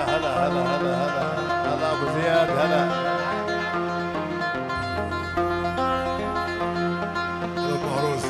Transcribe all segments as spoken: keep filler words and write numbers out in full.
هلا هلا هلا هلا هلا ابو زياد هلا ابو عروس.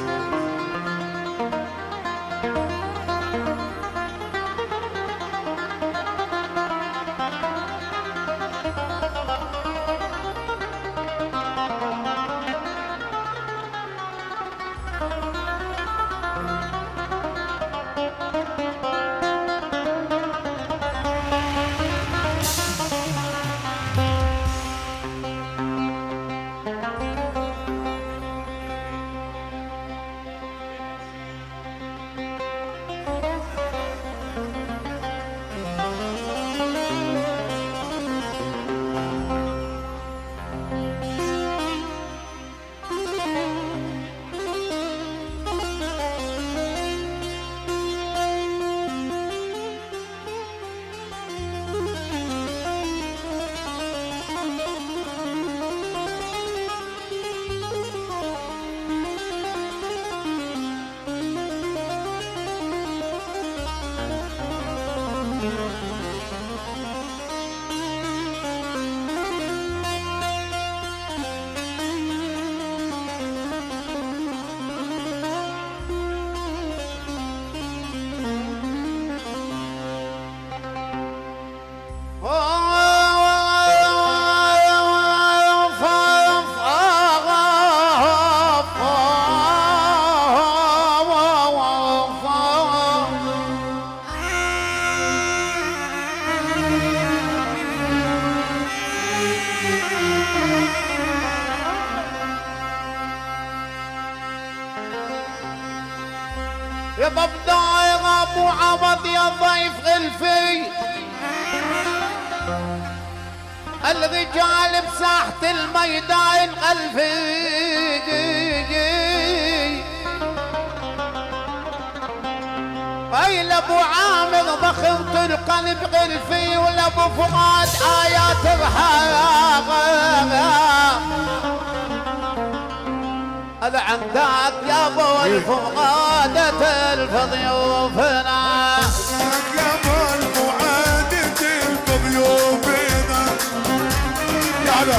يا ببدايغ ابو عوض يا ضيف غلفي الرجال بساحة الميدان غلفي اي لابو عامر ضخمت القلب غلفي ولابو فؤاد ايات الحياة انا عندك يا ابو الفؤادة الفضيوفنا يا ابو الفؤادة الفضيوفنا يلا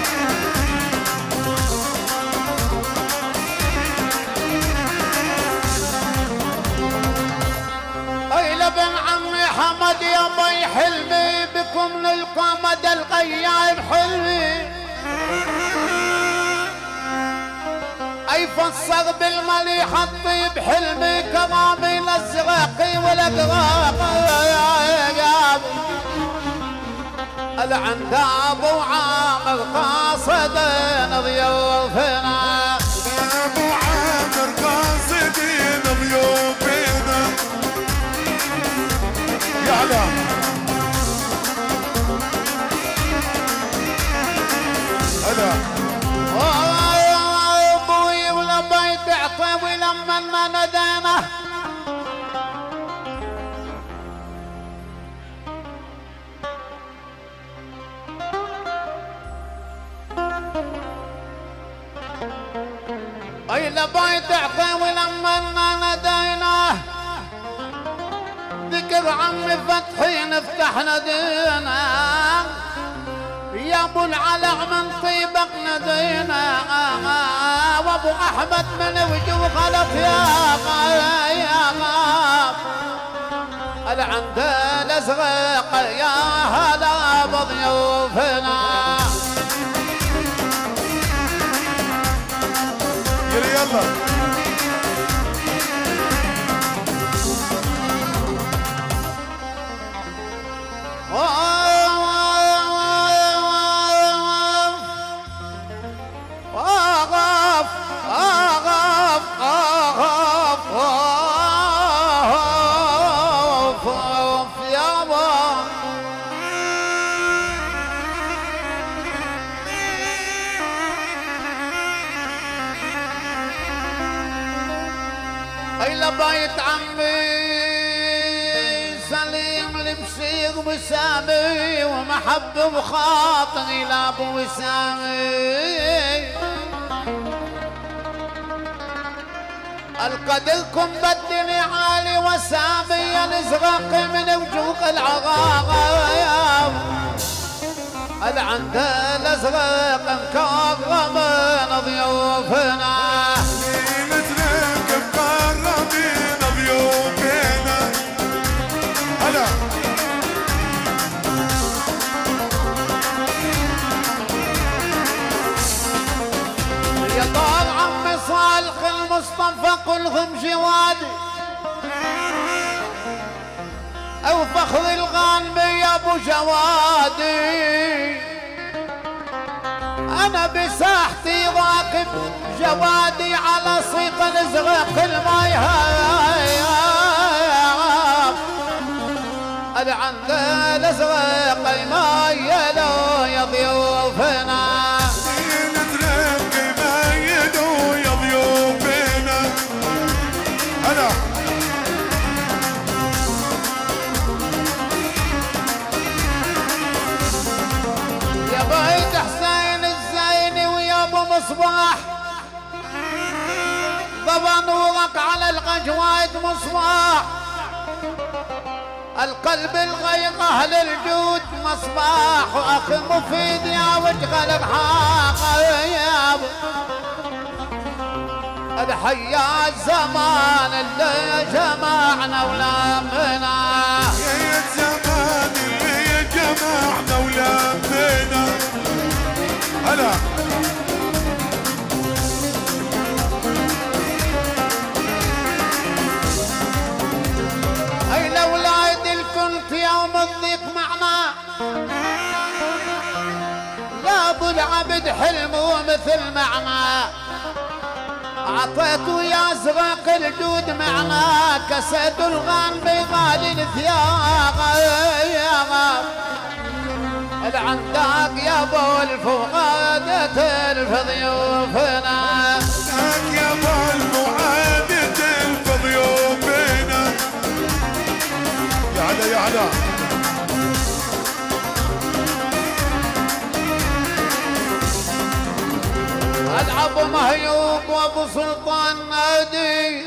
اي لبن عمي حمد يا بي حلمي بكم نلقى مدى الغياب حلمي اي فصل بالمليح الطيب حلمي كرامي للزراقي والاقراق الا عند ابو عامر قاصدين ضيوفنا ابو عامر قاصدين ضيوفنا يلا هلا ولما ندينا اي لبيت اعطي ولما ندينا ذكر عمي فتحي نفتح ندينا يا ابو العلع من طيبك ندينا وابو احمد من وجه خلف يا يا هلا عند الازرق يا هلا بضيوفنا يلا يلا بيت عمي سليم المشير وسامي ومحب بخاطري لابو وسامي القدركم بدني عالي وسامي الازرق من وجوه العراق العند الازرق مكرمين ضيوفنا مثلك مكرمين ضيوفنا هلا يا طال عمي صالح المصطفى كلهم جوادي او فخر الغانمي يا ابو جوادي انا بساحتي راكب جوادي على صيط الازرق الماي العند الازرق الماي يا ضيوفنا هلا يا بيت حسين الزيني ويا ابو مصباح ضبا نورك على القجوايد مصباح القلب الغير اهل الجود مصباح واخي مفيد يا وجه الحاق يا ابو الحياة زمان اللي جمعنا ولمنا يا زمان اللي جمعنا ولمنا هلا اي الاولاد الكنت يوم الضيق معنا غاب العبد حلمه مثل معنا عطيته يا زراق الجود معنا كسد الغان بغالي الثياب العنداق يا ابو الفؤاد تلف ضيوفنا يا ابو الفؤاد تلف ضيوفنا يا علا يا علا العب مهيوب وابو سلطان نادي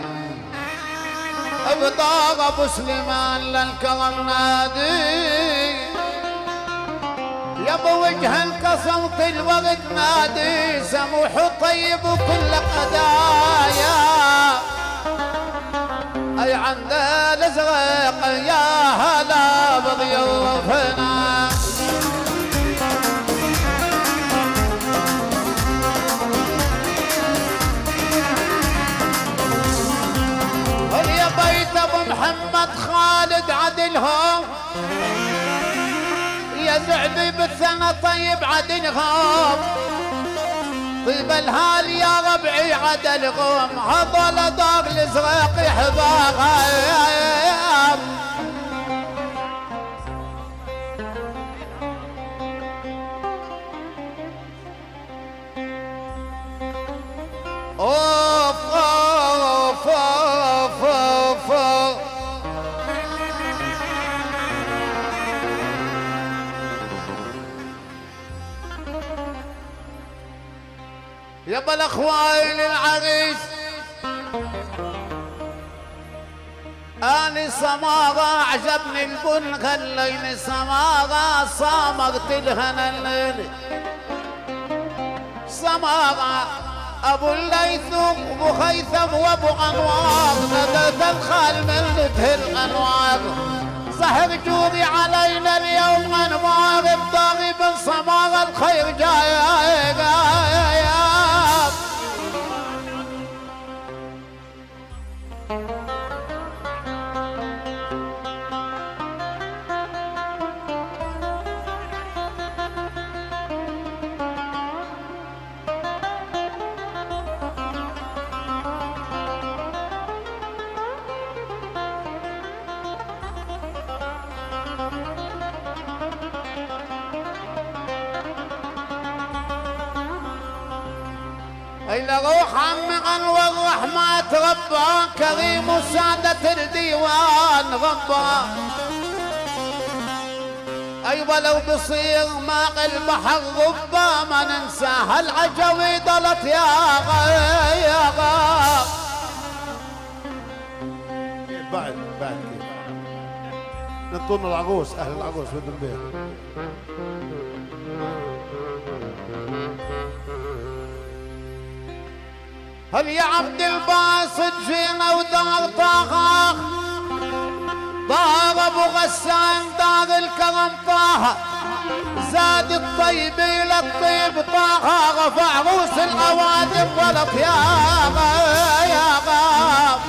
ابطاق ابو سليمان للكرم نادي يا ابو وجه انكسرت الورد نادي سموح طيب وكل قدايا اي عند الازرق يا هلا بضيوفنا يا بيت ابو محمد خالد عدلهم يا زعبي بالثنى طيب عدلهم طيب الهال يا ربعي عدلهم هضل دار الازرق يحباها اوف اوف اوف اوف اوف يابا الاخوان العريس اني سماغه عجبني البن خليني سماغه صامغت الهنا الليل سماغه ابو الليث وابو خيثم وابو انوار ندت الخال من نته الانوار سهر جودي علينا اليوم انوار الضاغي بن صماغ الخير جاي جاي إلى روح عمي أنور رحمة ربه كريم وسادة الديوان ربه أيوة لو بصير ماء البحر غبة ما ننساها العجوي ضلت يا غا يا غا بعد بعد كيف نطلنا العروس، اهل العروس ولد البيت. هل يا عبد الباسط جينا ودار طه، دار ابو غسان، دار الكرم طه، زاد الطيب الى الطيب طه، رفع روس الاوادم ولط يا غا يا غا.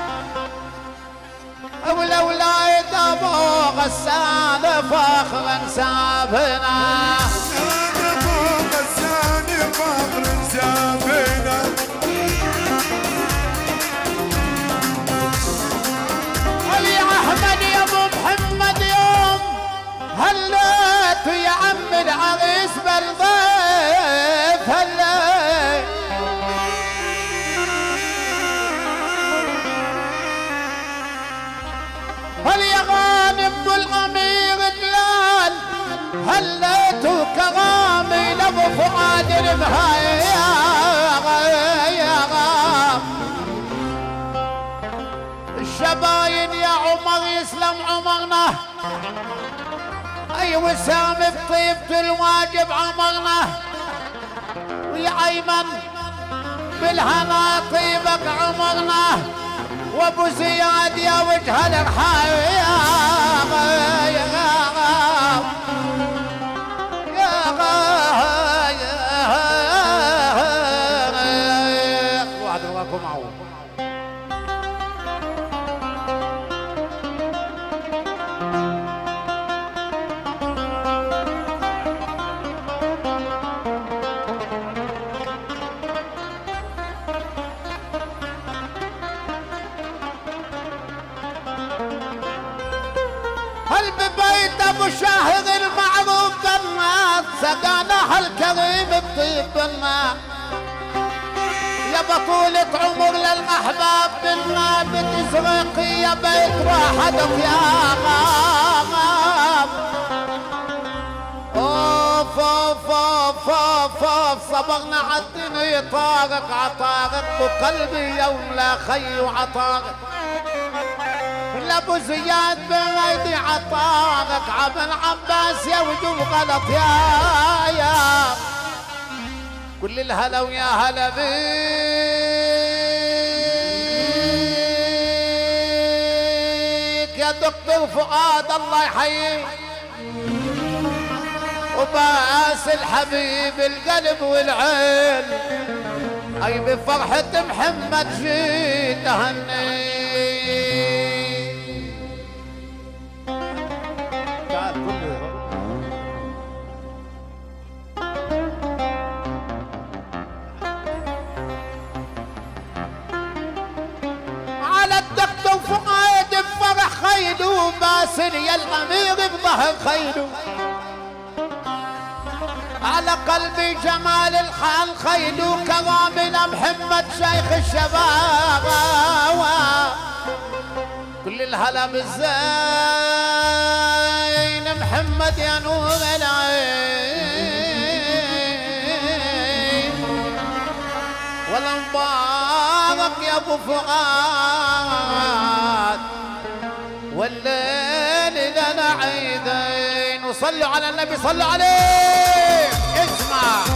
والاولاد ابو غسان فخر سابنا، ابو غسان فخر سابنا. احمد يا ابو محمد يوم هليت يا عم العريس بالضيف هليت. هل يا غانم بالامير دلال هليت كرامي لابو فؤاد المهاي يا غام. الشباين يا عمر يسلم عمرنا، اي وسام بطيبة الواجب عمرنا، ويا ايمن بالهنا طيبك عمرنا، وابو زياد يا وجه الرحال يا غا يا غا يا غا يا غا. واحد رواكم معه. هل ببيت ابو شاهد المعروف بالناس سقانا هالكريم بطيب بالناس، يا بطولة عمر للاحباب بالنا بتزرق يا بيت وحدك يا غاب. اوف اوف اوف اوف اوف صبرنا عالدنيا طارق عطارق بقلبي يوم لا خي وعطارق. لابو زياد بايدي عطارق عبد عباس يا وجوب غلط يا يا. كل الهلا ويا هلا بيك يا دكتور فؤاد الله يحييك، وباس الحبيب القلب والعين، اي بفرحة محمد جيت اهني. على الدكتور فؤاد بفرح خيلو، باسل يا الامير بظهر خيلو، على قلبي جمال الحال خيلو، كرامنا محمد شيخ الشباب. كل الهلا بالزين محمد يا نور العين، ولا مبارك يا ابو فؤاد، والليل لنا عيدين. وصلوا على النبي صلوا عليه. اسمع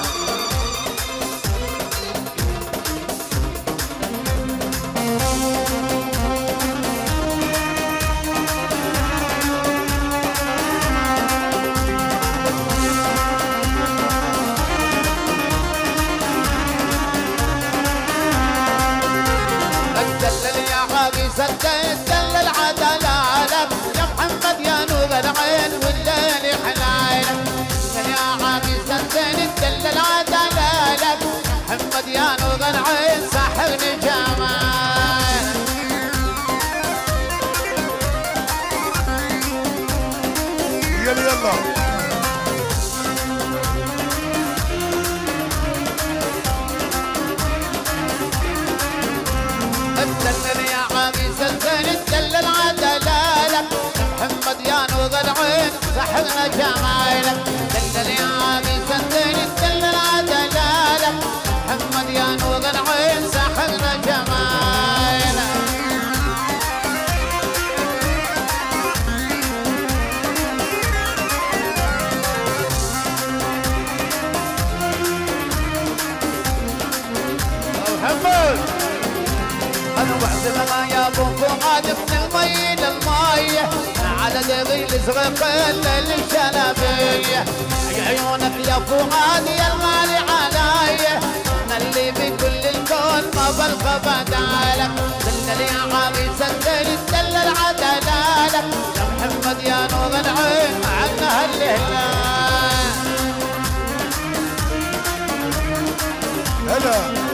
الدلل يا عريس الدلل عدلالك يا محمد يا نور العين والليل حلالك. يا عريس الدلل عدلالك محمد يا نور العين ساحرني جمالك. يلا يلا الدلل يا عريس الدلل عدلالك محمد يا نور العين سحرنا جمالك. دلل يا عريس الدلل عدلالك محمد يا نور العين سحرنا جمالك. فؤاد من المي للمية على دغيل زرق للشلبية عيونك يا فؤاد يا الغالي عليا اللي بكل الكون ما بلقى بدالك دلل يا عريس الدليل دلل عدلالك يا محمد يا نور العين عنا هالهلال هلا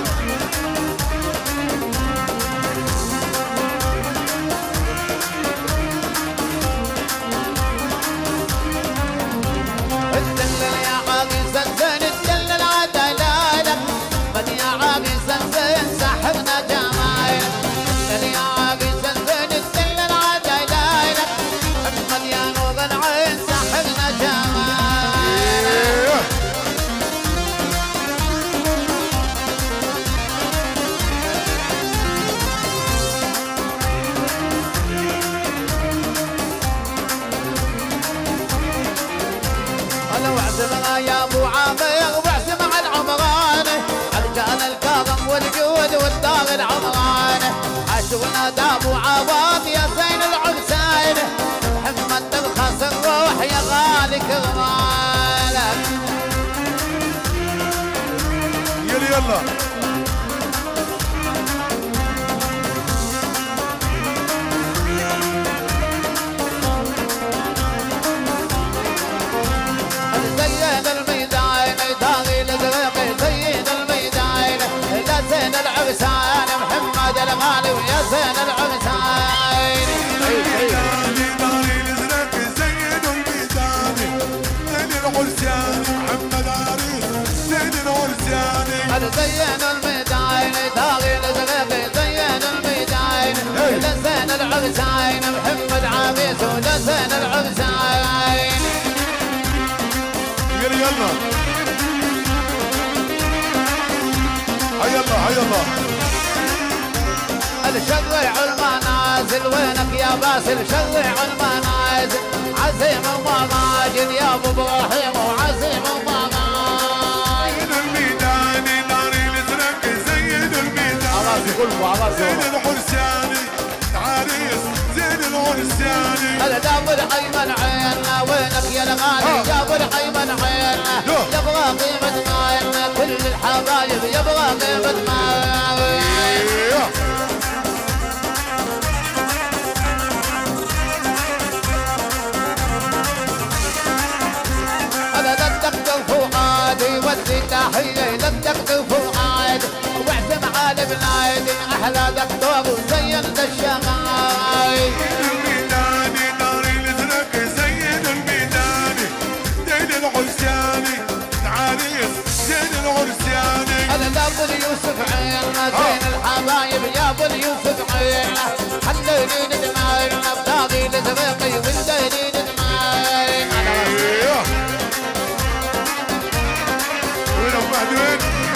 يا ابو عامر واعزم على العمراني رجال الكرم والجود والدار العمراني عاشقنا ابو عوض يا زين العرسان محمد ترخص الروح يا غالي كرمالك يلا يلا زين الميدان داغي الزرقي زين الميدان يا زين العرسان محمد الغالي ويا زين العرسان داغي الازرق زين الميدان زين العرسان محمد عريس زين العرسان زين الميدان داغي الزرقي زين الميدان يا زين العرسان محمد عريس ويا زين العرسان يلا يلا هيا الله هيا الله الشرع المنازل وينك يا باسل شرع المنازل عزيم وماجد يا ابو ابراهيم وعزيم وماجد زين الميدان ناري الازرق زين الميدان عراسي كله عراسي زين العرساني عريس زين العرساني هلا جاب الحيمن عيننا وينك يا الغالي جاب الحيمن عيننا يبغى قيمة مالنا كل الحبايب يبغى قيمة مالنا هلا لا تقتل فؤادي ودي تحية لا تقتل فؤادي واعزم على بنادي احلى دكتور وزين الشغاي الميدان ناري الازرق زين الميدان زين العرساني عريس زين العرساني هلا لا ابو يوسف عينا زين الحبايب يا ابو يوسف عينا حلوني ندمعنا بطاغي الازرقي والديني ندمعنا وين ابو مهدي وين؟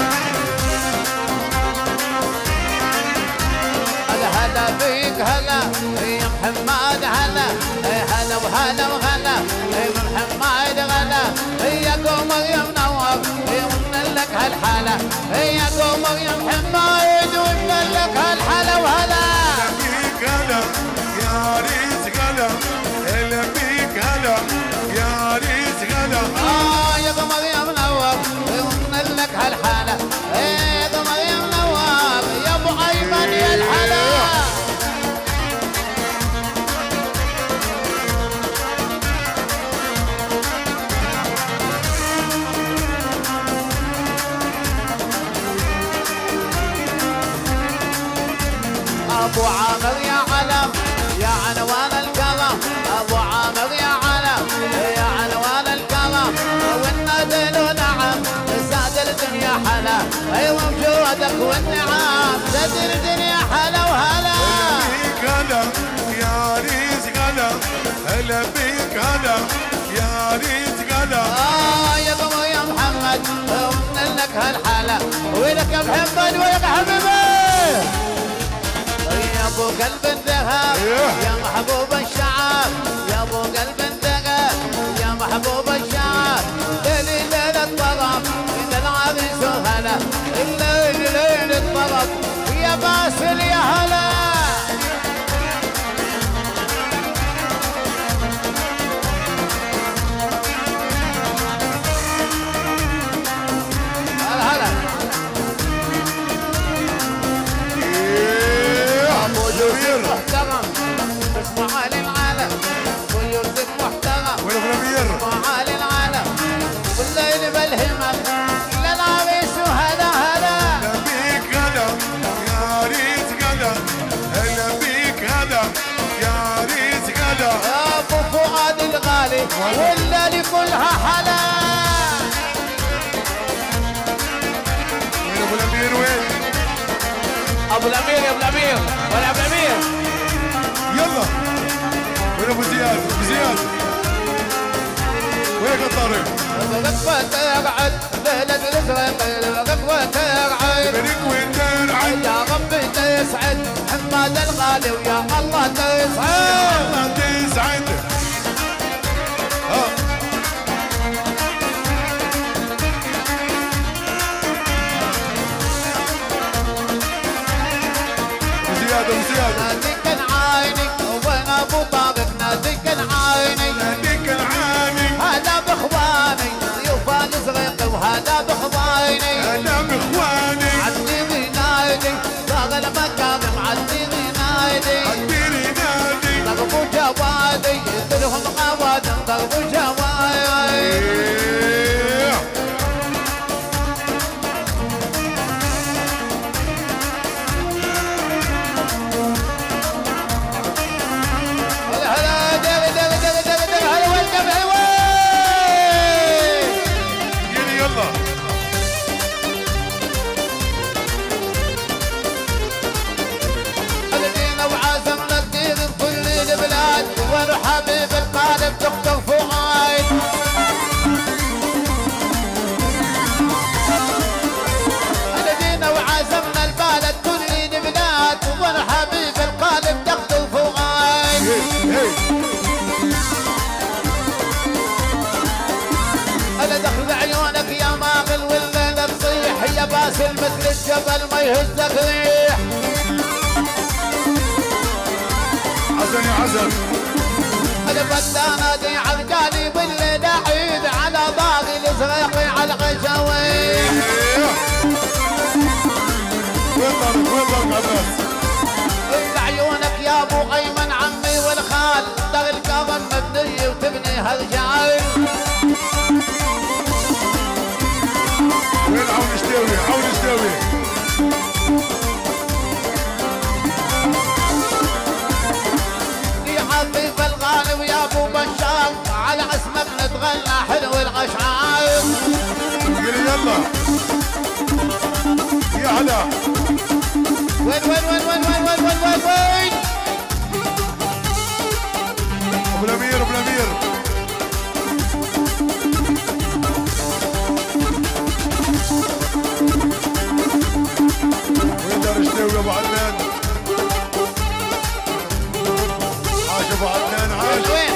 هلا بيك هلا يا محمد هلا هلا وهلا وهلا يا محمد غلا يا قمر يا منور ومن لك هالحالة يا قمر يا محمد ومن لك هالحالة وهلا بيك هلا يا ريت هلا هلا بيك هلا يا ريت هلا اه يا قمر يا منور ومن لك هالحالة يا قمر يا منور يا ابو ايمن يا الحلا ابو عامر يا علم يا عنوان الكرم ابو عامر يا علم يا عنوان الكرم والندل نعم زاد الدنيا حلا ايوه بجودك والنعم زاد الدنيا حلا وهلا بيك هلا يا ريت هلا هلا بيك هلا يا ريت هلا اه يا قمر يا محمد ومن لك هالحالة ويلك يا محمد ويلك يا حبيبي يا ابو قلب الذهب يا محبوب الشعب يا ابو قلب الذهب يا محبوب الشعب ليلي ليلة الطرب اذا العريس هلا الليل ليل الطرب يا باسل يا هلا كلها حلا. وين ابو الامير وين؟ ابو الامير يا ابو الامير ولا ابو الامير؟ يلا وين ابو زياد؟ ابو زياد وين الطريق؟ الغفوة ترعد ليلة الازرق، الغفوة ترعد منك وين ترعد؟ يا ربي تسعد حماد الغالي ويا الله تسعد. يا الله تسعد. ها ابو زياد ابو زياد ناديك كان عايني وين ابو طارق، ناديك كان عايني ناديك العاني هذا باخواني ضيوف الازرق وهذا باخواني انا باخواني عدي غنايدي صاغ المكارم عدي غنايدي عديني نادي ضربوا جوادي يدرهم غوادم ضربوا جوادي. إيه. هلا هلا دغ دغ دغ دغ دغ هلا وين جمع وين يلا يلا الدين وعازمنا الدين بكل البلاد وانا حبيب القالب دكتور فؤاد. الدين وعازمنا البلد كل البلاد وانا حبيب القالب دكتور فؤاد. انا دخل عيونك يا ماغل والليل تصيح يا باسل مثل الجبل ما يهزك ريح. حسن يا حسن انا بدانادي عرقاني بالليل عيد على باقي الازرقي على الغشاوي. وين طارق وين طارق عباس؟ انت عيونك يا ابو ايمن عمي والخال دغ الكظم مبني وتبني هالجعل. وين عون اشتاوي عون اشتاوي؟ يا حبيب الغالي ويا ابو بشار على اسمك نتغنى حلو الغشعال. يلا يلا يا هلا وين وين وين وين وين وين وين وين وين ابو الامير ابو الامير وين دار اشتاوي يا ابو عدنان؟ عاش ابو عدنان عاش. وين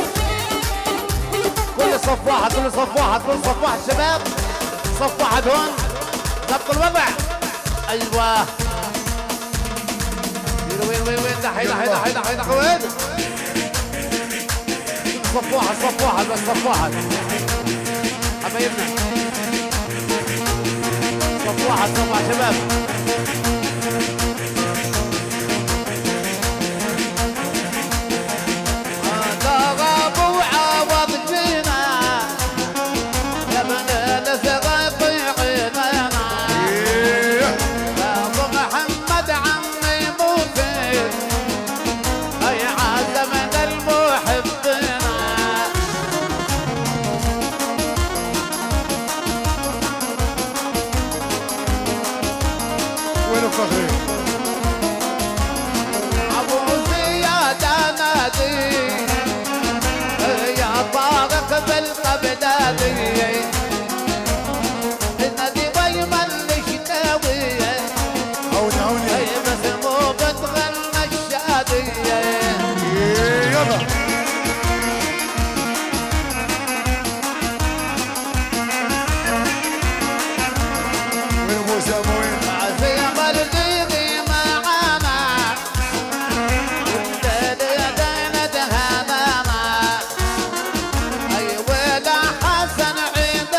كل صف واحد كل صف واحد كل صف واحد شباب صف واحد هون ضبط الوضع. ايوه وين وين وين دحي دحي دحي دحي دحي وين صف واحد صف واحد بس صف واحد حبايبنا صف واحد صف واحد شباب. هذا غاب وعوض فينا يا بني الازرق يعيننا. إيه. ابو محمد عمي موفي اي عازمنا المحبين. وين الفخري؟ ابو زياد نادي يا طارق بالقبدادي النادي ويمن الشتاوي عوني عوني اي بس مو بتغنى الشادية. إيه يلا وين موسى وين؟ عزيم الديغي معانا والليل يدينا دهانا. اي ولا حسن عيد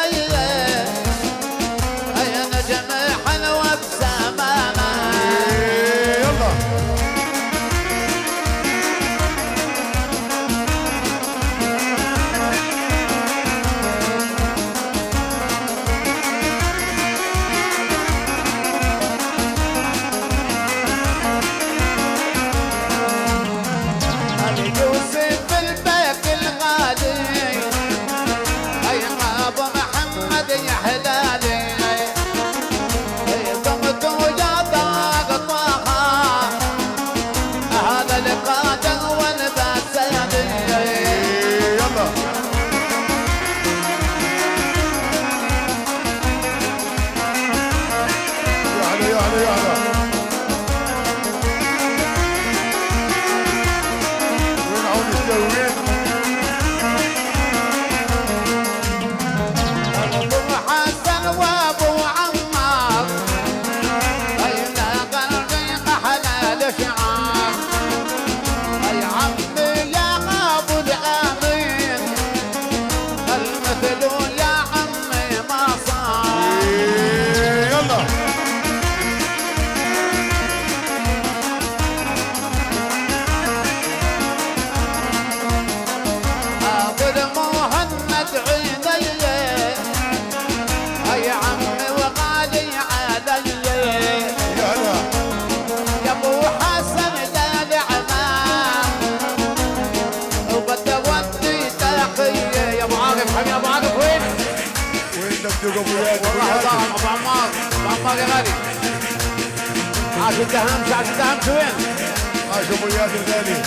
توقف وياك والله ضاع ابو عمار ابو عمار يا غالي. عاش الدهمش عاش الدهمش وين؟ عاش ابو اياد الغالي.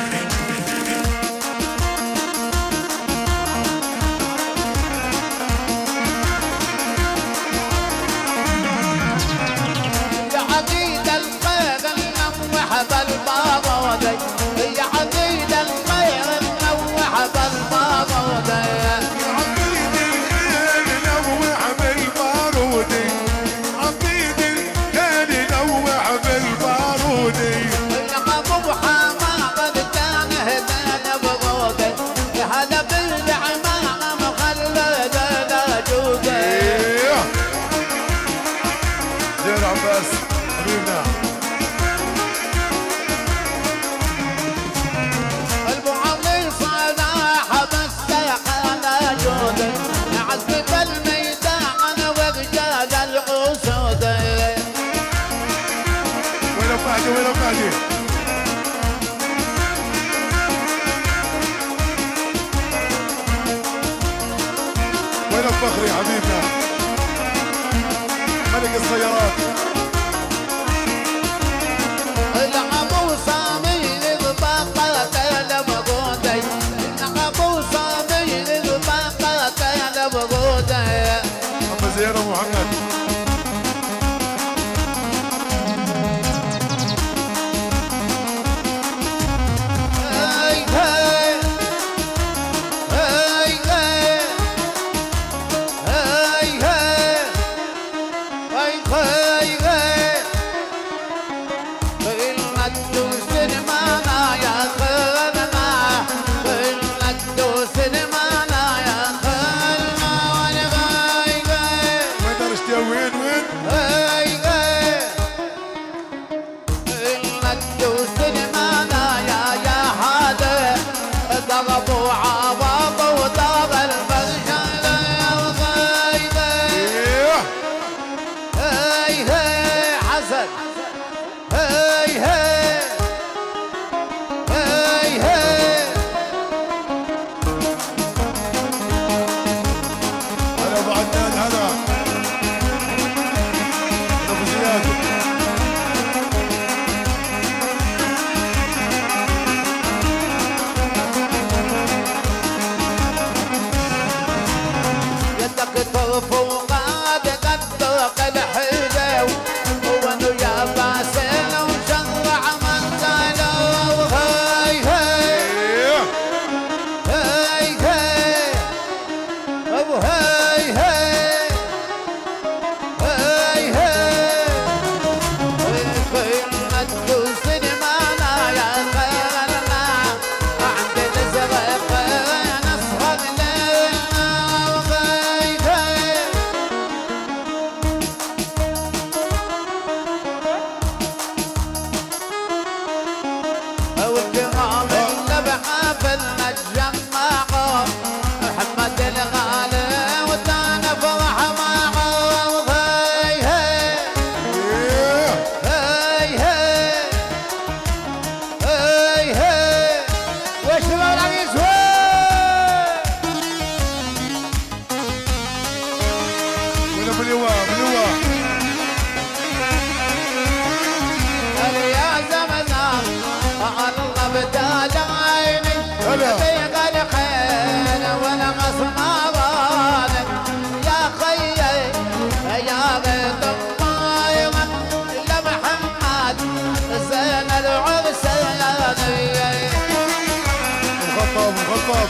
يا عقيد الخير نوح بالبارودي، يا عقيد الخير نوح بالبارودي، يا عقيد الخير نوح بالبارودي، عقيد الخير نوح بالبارودي. ابو حماد كان هدانا بغودي، هذا بالعمام مخلد جودي. زين عباس حبيبنا. ابو علي صلاح بالساق على جودي، عزف الميدان ورجال العسود. وين فهدي وين فهدي؟ وين الفخري حبيبنا ملك السيارات؟ العبو سامي الباقة لبغودي، العبو سامي الباقة لبغودي. أبو زيارة محمد. هاي هاي هاي هاي هاي هاي هاي هاي بالمدوس المانا يا خلنا، بالمدوس المانا يا خلنا. وانا هاي هاي وين درجتي وين وين؟ هاي هاي المدوس المانا يا يا هذا ضربوا عواض وضرب البرشا. هاي هاي هاي هاي حسن. هاي هاي هاي هاي هلا ابو عدنان هلا. ابو زياد. يدك طرف وقاد قدك الحلو، وانو يا باسل وشرع من زالو. هاي هاي هاي هاي ابو هاي هاي هاي هاي المدوس المانا يا خيرنا، عند الازرق نصهر لنا. وهاي هاي والكرام النبحة في المجمع، محمد الغالي وتانا فرح معه. هاي هاي هاي هاي هاي هاي وش العريس وين ابو لواء ابو لواء؟ يا زمنا الله بدال عيني، هلا. بيغ الخيل وانا مسماران. يا خيي يا غيط الطاير لمحمد زين العرساني. مخطب مخطب.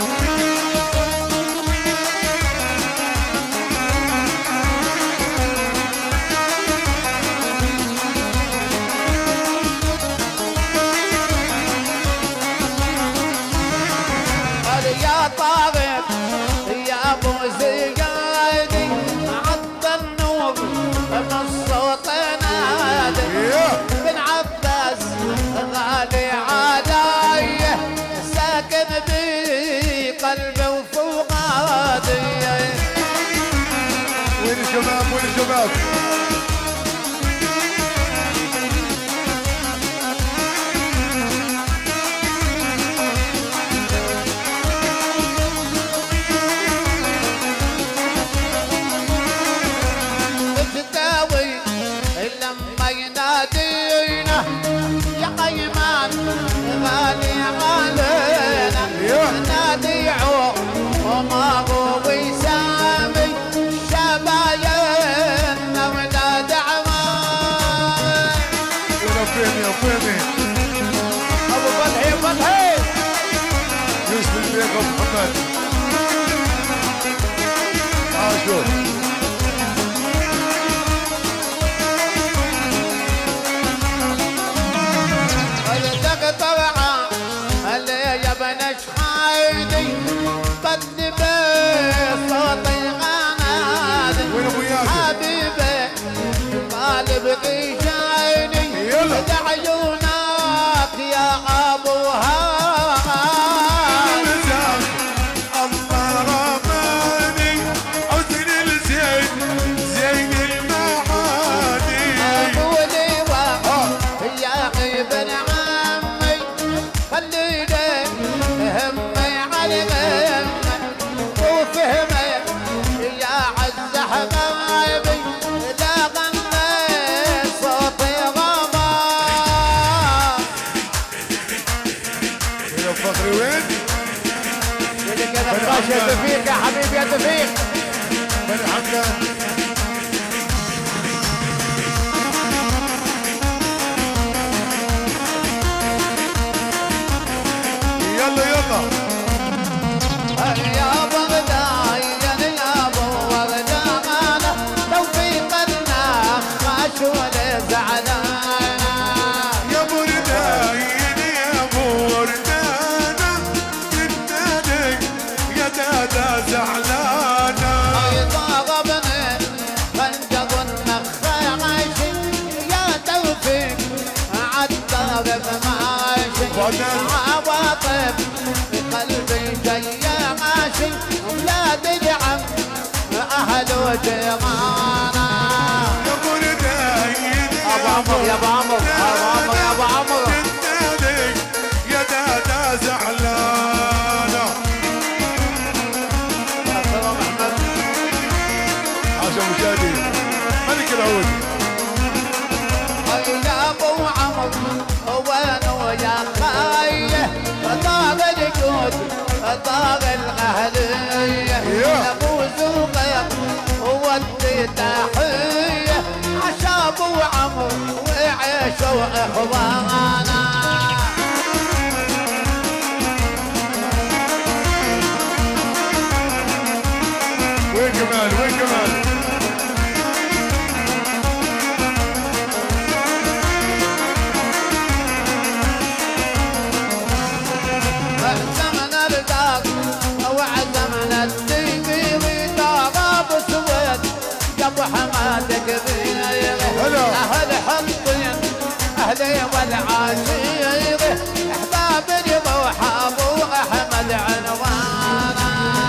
قال يا طارق يا ابو زيادي، عد النور من الصوت نادي. بن عباس غالي علي، ساكن بقلبي وفؤادي. وين الشباب وين الشباب؟ محمد عاشور طبعا اللي يا بنش حايدي بدي بصوتي غنادي وين ابو ياسر حبيبي طالب غيشاني لعيونك يا ابو هاني الله رماني حسن الزين زين المعاني قولي يا ابن عمي خليني همي على همي وفهمي يا عز حبايبي لا غني صوتي غما يا فخري وين؟ اللي كذا فراش يا توفيق يا حبيبي يا توفيق بني حمدان يلا يلا يا بغداد يا ابو وغدانا توفيقنا خاشول زعلان يا برداين يا بردانا جداني يا دادا زعلانا ضربني خنجر النخاشي يا توفيق عالطرف ماشي عواطف قلبي جاي ماشي ولاد العم اهل وجيرانا يا برداين ابو عمر يا ابو عمر ابو عمر يا ابو عمر جداني يا دادا زعلانا عشان مشاهدي ملك العود يا ابو عمر وين ويا خايه طاق الجود طاق الاهليه يا ابو زبير ودي تحيه عشا ابو عمر وعيشوا اخوانا وين كمان وين كمان زمن الدار وعزمن التيمي وطاغب سويد ابو حماد كبير اهل حطين اهلي والعاشير احباب الروح ابو احمد عنوانا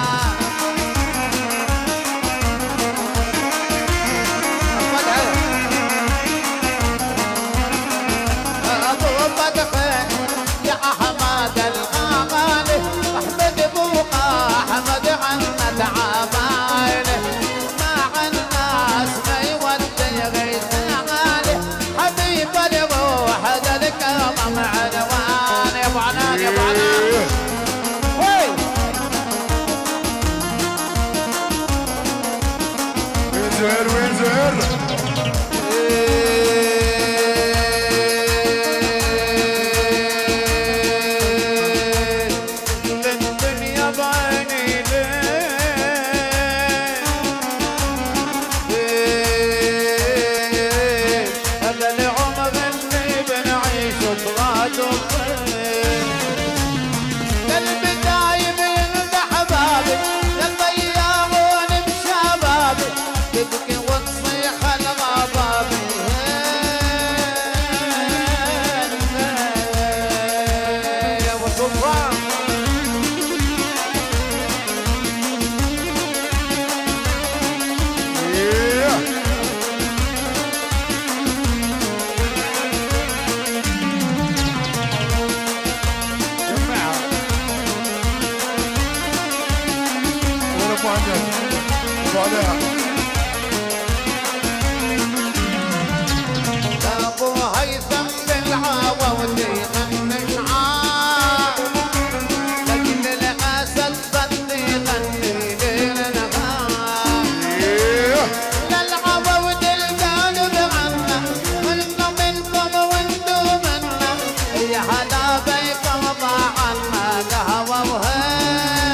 ابو فتحي يا احمد الغالي احمد بوقا احمد عنا تعباني مع الناس ما يودي غيث غالي حبيب الروح هذا الكرم عنوان يا ابو عنان يا ابو عنان وين وين زهير وين زهير للدنيا بعيني ليه هذا العمر اللي بنعيشه طراته قلبي دايم يلقى حبابي يطيرون بشبابي تبكي وتصيح الغبابي يا ابو سلطان ابو هيثم بالعوا ودينا نشعار لكن الاسد بدي يغني ليل نهار للعوا ودلقان بعنا منا منكم وانتو منا يا هلا بيكم ضاعنا قهوه وهي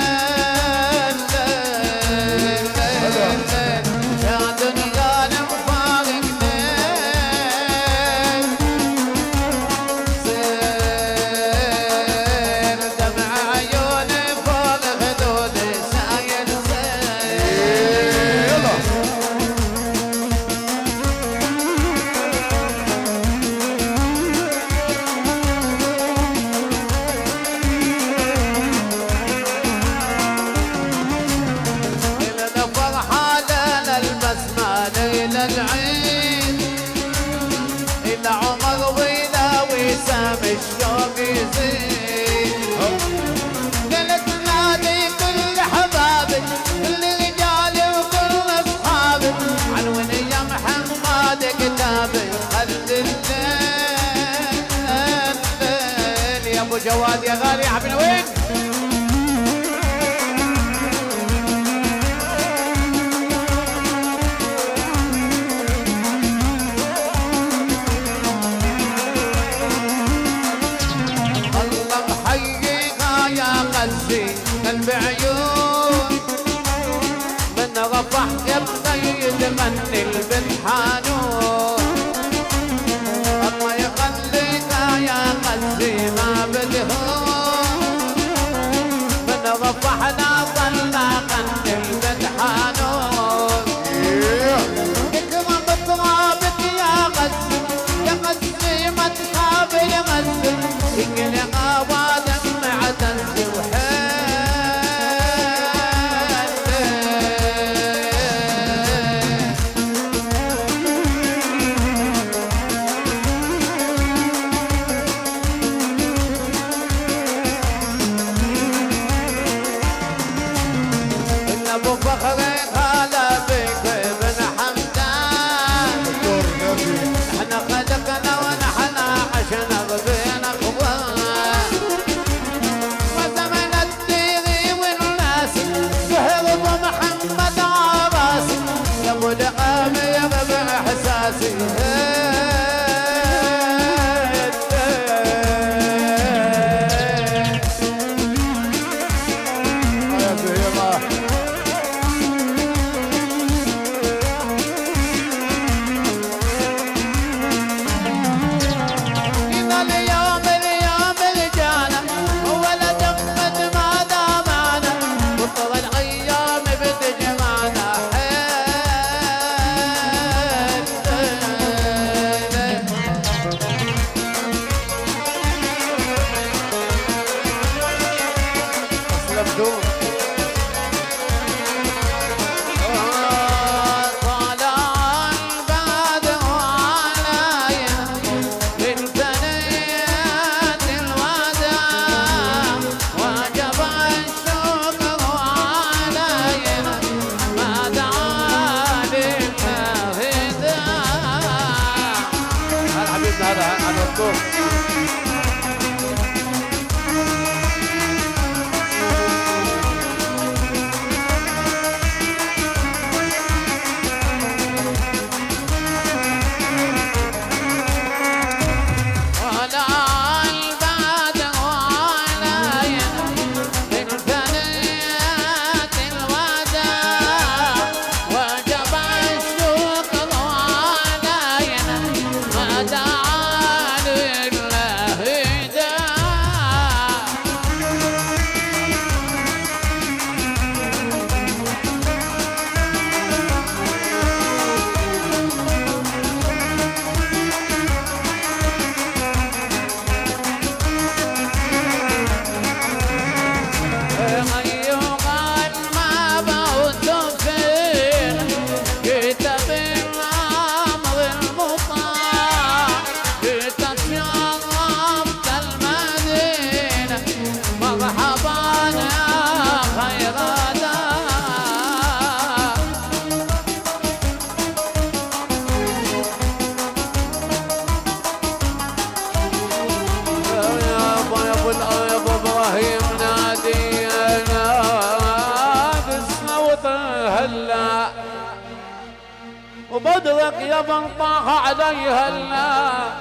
ابو فخري هلا بك بن حمدان دكتور نبي احنا خلقنا ونحن عشنا بين اخوان وزمن الديري والناس سهر محمد عباس يا ابو دعام يا ربع احساسي هذا هذا الدور وبدرك يا من طاح عليها هلا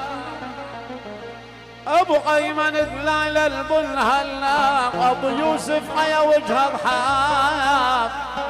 ابو ايمن ذلال البن هلا ابو يوسف يا وجه الحق